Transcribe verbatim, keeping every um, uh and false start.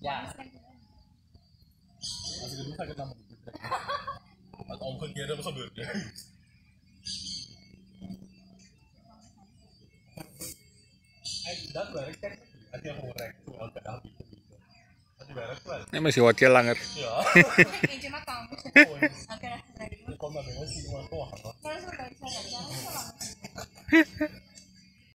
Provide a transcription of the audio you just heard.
Ya. Masih kedua sakit nama gitu. Atau om kerja ada besar dia. Eh, dah balik kan? Ada yang ngorek tuh agak habis gitu. Ada balik tuh. Ini masih wakil langet. Ya. Kayak cuma tahu. Oke, lagi. Kau nggak dengar sih cuma tuh apa? Terus udah bisa aja.